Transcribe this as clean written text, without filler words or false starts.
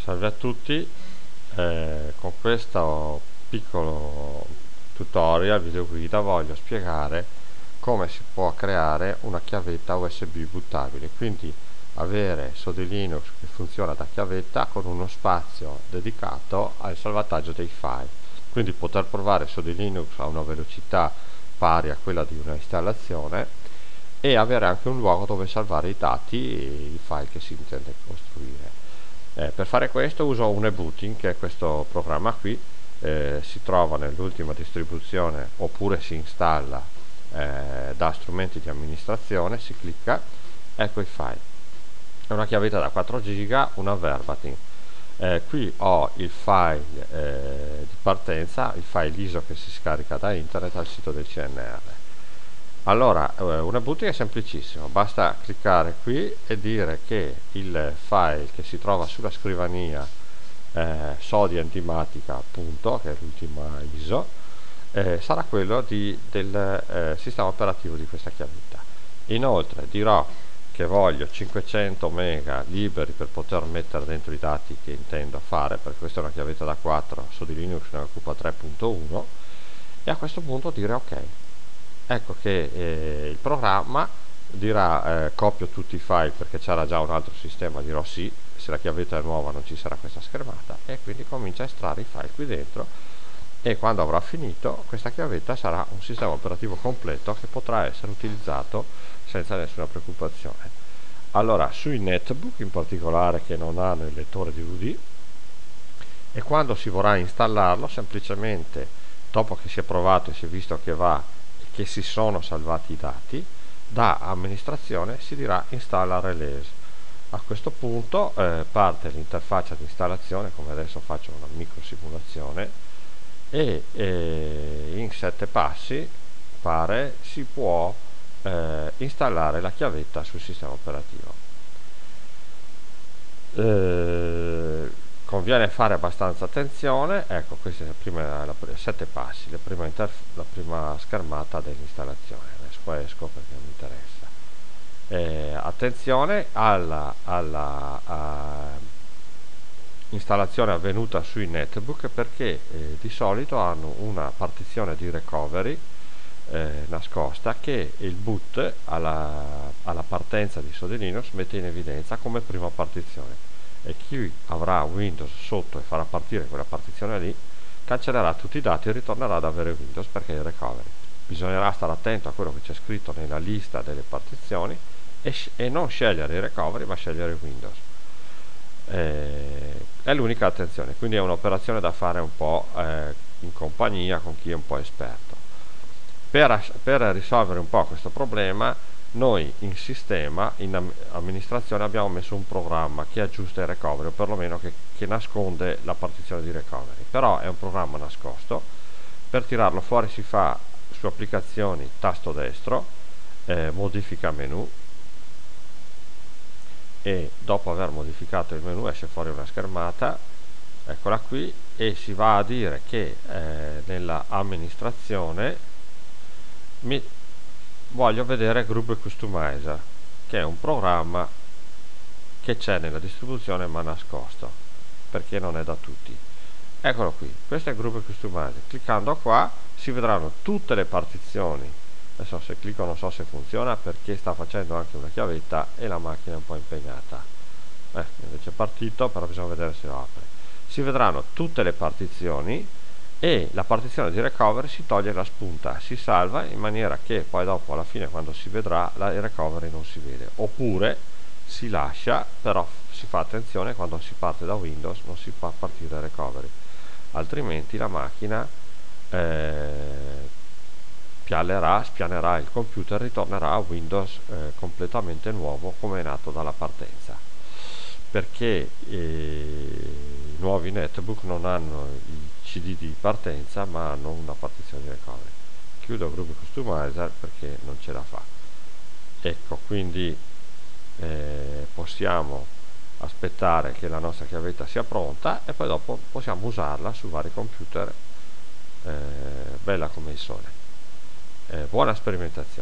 Salve a tutti, con questo piccolo tutorial, video guida, voglio spiegare come si può creare una chiavetta USB buttabile, quindi avere SODI Linux che funziona da chiavetta con uno spazio dedicato al salvataggio dei file, quindi poter provare SODI Linux a una velocità pari a quella di una installazione e avere anche un luogo dove salvare i dati e i file che si intende costruire. Per fare questo uso un eBooting, che è questo programma qui, si trova nell'ultima distribuzione oppure si installa da strumenti di amministrazione, si clicca, ecco i file. È una chiavetta da 4 giga, una verbatim. Qui ho il file di partenza, il file ISO che si scarica da internet al sito del CNR. Allora, una booting è semplicissimo, basta cliccare qui e dire che il file che si trova sulla scrivania SODI endimatica, appunto, che è l'ultima ISO, sarà quello del sistema operativo di questa chiavetta. Inoltre dirò che voglio 500 mega liberi per poter mettere dentro i dati che intendo fare, perché questa è una chiavetta da 4, SODI Linux ne occupa 3.1, e a questo punto dire ok. Ecco che il programma dirà copio tutti i file perché c'era già un altro sistema, dirò sì, se la chiavetta è nuova non ci sarà questa schermata, e quindi comincia a estrarre i file qui dentro, e quando avrà finito questa chiavetta sarà un sistema operativo completo che potrà essere utilizzato senza nessuna preoccupazione. Allora, sui netbook in particolare che non hanno il lettore DVD, e quando si vorrà installarlo, semplicemente dopo che si è provato e si è visto che va, che si sono salvati i dati, da amministrazione si dirà installa release. A questo punto parte l'interfaccia di installazione, come adesso faccio una micro simulazione, e in 7 passi pare si può installare la chiavetta sul sistema operativo. Conviene fare abbastanza attenzione. Ecco, questi sono 7 passi, la prima schermata dell'installazione. Adesso esco perché non mi interessa. Attenzione alla installazione avvenuta sui netbook, perché di solito hanno una partizione di recovery nascosta che il boot alla partenza di SODI Linux mette in evidenza come prima partizione, e chi avrà Windows sotto e farà partire quella partizione lì cancellerà tutti i dati e ritornerà ad avere Windows perché è il recovery. Bisognerà stare attento a quello che c'è scritto nella lista delle partizioni e non scegliere il recovery ma scegliere Windows. È l'unica attenzione, quindi è un'operazione da fare un po' in compagnia con chi è un po' esperto. Per risolvere un po' questo problema, noi in sistema, in amministrazione, abbiamo messo un programma che aggiusta il recovery, o perlomeno che nasconde la partizione di recovery, però è un programma nascosto. Per tirarlo fuori si fa su applicazioni, tasto destro, modifica menu, e dopo aver modificato il menu esce fuori una schermata, eccola qui, e si va a dire che nella amministrazione voglio vedere Group Customizer, che è un programma che c'è nella distribuzione ma nascosto perché non è da tutti. Eccolo qui, questo è il Group Customizer. Cliccando qua si vedranno tutte le partizioni. Adesso se clicco non so se funziona perché sta facendo anche una chiavetta e la macchina è un po' impegnata. Invece è partito, però bisogna vedere se lo apre. Si vedranno tutte le partizioni e la partizione di recovery si toglie la spunta, si salva in maniera che poi dopo alla fine quando si vedrà il recovery non si vede, oppure si lascia, però si fa attenzione quando si parte da Windows non si fa partire il recovery, altrimenti la macchina spianerà il computer, ritornerà a Windows completamente nuovo come è nato dalla partenza, perché i nuovi netbook non hanno il CD di partenza ma hanno una partizione di recovery. Chiudo Group Customizer perché non ce la fa. Ecco, quindi possiamo aspettare che la nostra chiavetta sia pronta e poi dopo possiamo usarla su vari computer, bella come il sole. Buona sperimentazione.